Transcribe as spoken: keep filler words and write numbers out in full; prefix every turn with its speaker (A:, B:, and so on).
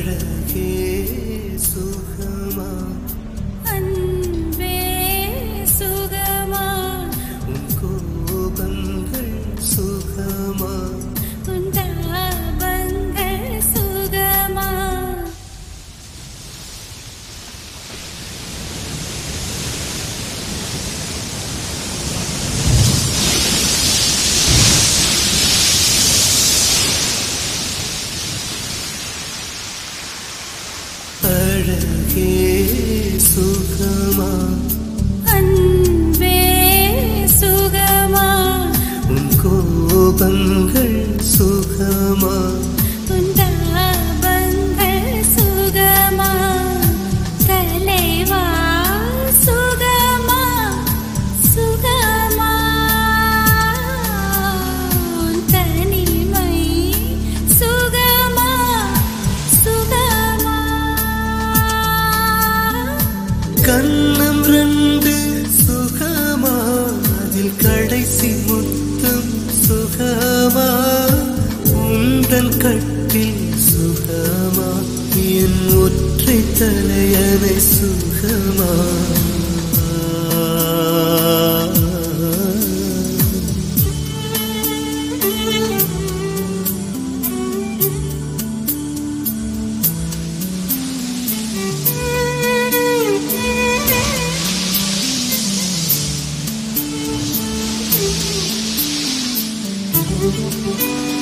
A: அழகே சுகமா
B: அன்பே சுகமா
A: உன் கோபங்கள் சுகமா
B: உன் தாபங்கள் சுகமா
A: அழகே சுகமா
B: அன்பே சுகமா
A: உன் கோபங்கள் சுகமா
B: உன் தாபங்கள் சுகமா தலைவா சுகமா சுகமா உன் தனிமை சுகமா சுகமா
A: கண்ணம் ரெண்டு சுகமா அதில் கடைசி முத்தம் சுகமா உந்தன் கட்டில் சுகமா என் ஒற்றை தலையணை சுகமா
B: Thank you.